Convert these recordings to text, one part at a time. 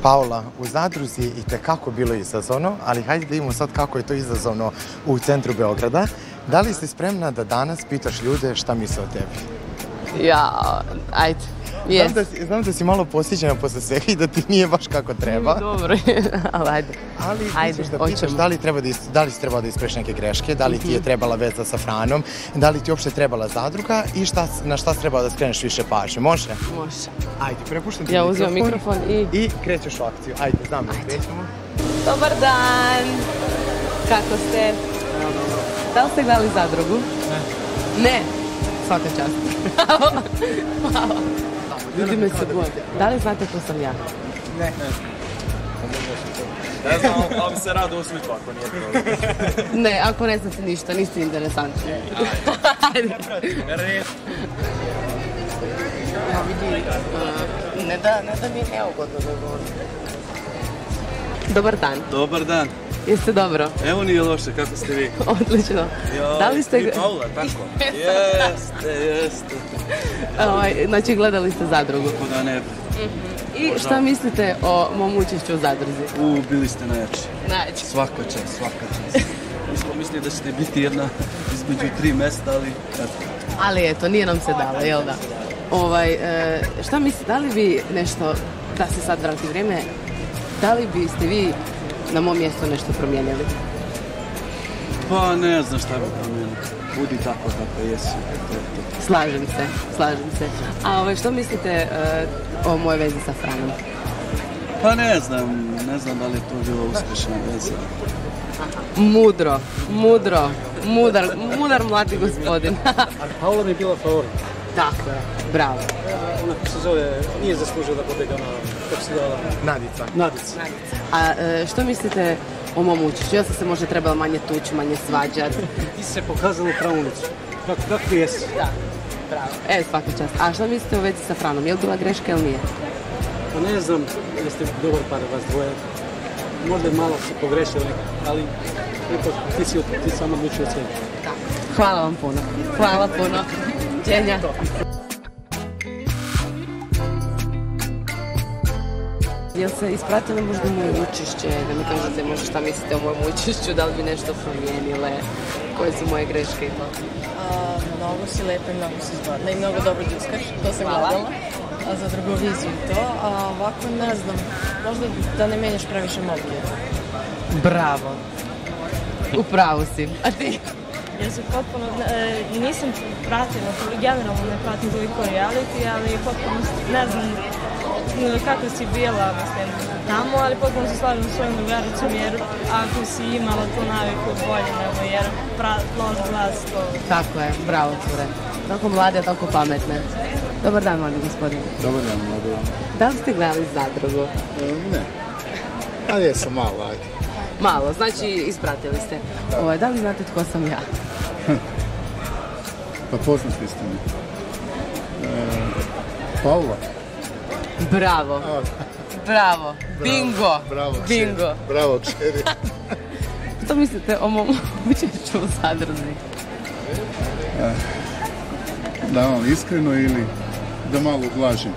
Paula, u Zadruzi je itekako bilo izazovno, ali hajde da vidimo sad kako je to izazovno u centru Beograda. Da li si spremna da danas pitaš ljude šta misle o tebi? Ja, ajde. Znam da si malo posjećena posle svega i da ti nije baš kako treba. Dobro, ali ajde. Ali ti ćeš da pitaš da li si trebala da ispreš neke greške, da li ti je trebala veza sa Franom, da li ti uopšte trebala zadruga i na šta si trebala da skreneš više pažnje. Može? Može. Ajde, prepuštam ti ja uzimam mikrofon i krećeš u akciju. Ajde, znam da krećemo. Dobar dan! Kako ste? Da li ste gledali zadrugu? Ne. Svaka čast. Hvala. Ljudi me se boje. Da li znate ko sam ja? Ne. Ne znam, ali se rado usliku ako nije problem. Ne, ako ne znate ništa, niste interesantni. Ajde. Ja vidi, ne da mi je neugodno da govorim. Dobar dan. Dobar dan. Jeste dobro? Evo nije loše, kako ste vi? Odlično. Da li ste... I Paula, tako? Jeste. Znači, gledali ste zadrugu? Kuda ne bi. I šta mislite o mom učešću u zadruzi? Bili ste najjači. Najjači. Svaka čast, svaka čast. Mi smo mislili da ćete biti jedna između 3 mesta, ali... Ali eto, nije nam se dalo, jel da? Šta mislite, da li bi nešto, da se sad vrati vrijeme, da li biste vi na mom mjestu nešto promijenili? Pa ne znam šta bi promijenili. Budi tako kako jesi. Slažem se. A što mislite o mojoj vezi sa Franom? Pa ne znam da li je to bila uspješna veza. Mudar mladi gospodin. Ali Paula mi je bila favorit. Tako je, bravo. Ona ko se zove, nije zaslužila da bude ona, kako se zvala? Nadica. A što mislite o mom učešću? Ja sam se možda trebala manje tući, manje svađati. Ti se pokazala u pravu ulicu. Kako ti jesi? Da, bravo. Svaka čast. A što mislite o vezi sa Franom? Je li bila greška ili nije? Pa ne znam, jeste dobar par vas dvoje. Možda malo se pogrešili, ali ti sam odlučio sve. Hvala vam puno. Đenja. Jel se ispratili možda moje učešće, da mi kažete možda šta mislite o mojem učešću, da li bi nešto promijenile, koje su moje greške i to? Mnogo si lepa i mnogo si zgodna i mnogo dobro djuskaš, to sam gledala za drugu viziju i to, a ovako ne znam, možda da ne menjaš previše momke. Bravo, upravo si, a ti? Ja sam potpuno, nisam pratila, generalno ne pratim toliko reality, ali potpuno, ne znam kako si bila tamo, ali potpuno se slažem s svojim drugaricom, jer ako si imala tu naviku bolje nego, jer loš glas to... Tako je, bravo cure. Toliko mlade, toliko pametne. Dobar dan, mladi gospodine. Dobar dan, mladi. Da li ste gledali zadrugu? Ne. Ali jesam malo, ajde. Malo, znači ispratili ste. Da li znate tko sam ja? Pa poznati ste mi. Paula. Bravo. Bingo. Bravo, kćeri. Što mislite o mom učešću u zadruzi? Da vam iskreno ili da malo ublažim?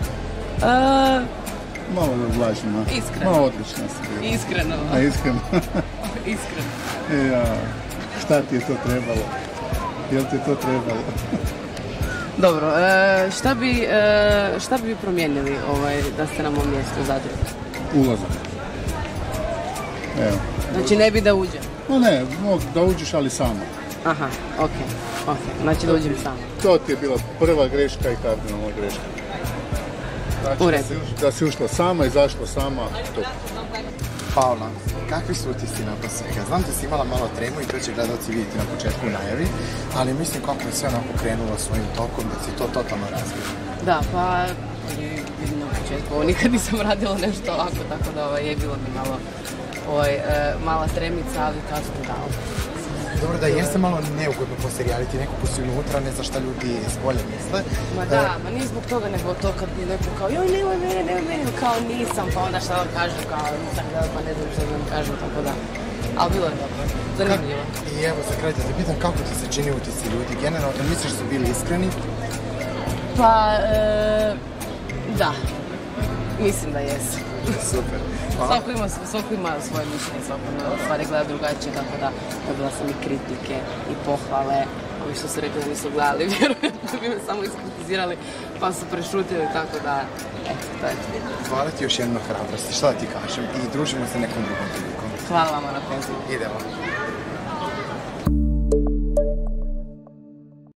Malo da ublažim, a? Iskreno. Ma odlično si bila. Iskreno. A iskreno? Iskreno. Ja, šta ti je to trebalo? Jel ti je to trebalo? Dobro, šta bi promijenili da ste na mom mjestu u zadruzi? Ulazak. Evo. Znači ne bi da uđem? No ne, da uđeš, ali sama. Aha, ok. Znači da uđem sama. To ti je bila prva greška i kardinalna greška. Znači da si ušla sama, izašla sama, to. Paula, kakvi su utisci nakon svega? Znam da si imala malo tremu i to će gledalci vidjeti na početku u najavi, ali mislim kako je sve onako krenulo svojim tokom, da si to totalno razvila. Da, pa vidim na početku, nikad nisam radila nešto ovako, tako da je bilo mi malo mala tremica, ali kasno dao. Dobro, da jeste malo neugodno po reality, neko ko si unutra, ne zna šta ljudi bolje misle. Ma da, nije zbog toga, nego to kad bi neko kao joj, nemoj mene, kao nisam, pa onda šta vam kažu, kao nisam gledala, pa ne znam što vam kažu, tako da. Ali bilo je dobro, zanimljivo. I evo, za kraj da te pitam, kako ti se čini utisci ljudi? Generalno, misliš da su bili iskreni? Pa, da. Mislim da jesu. Super. Svako ima svoje mišljenje, svako na stvari gleda drugačije, tako da dobila sam i kritike i pohvale. Ovi što su rekli da nisu gledali, vjerujem da bi me samo iskritizirali, pa su prešutili, tako da, eto, to je. Hvala ti još jedno hrabrosti, šta da ti kažem, i družimo se nekom drugom prilikom. Hvala vam na pozivu. Idemo.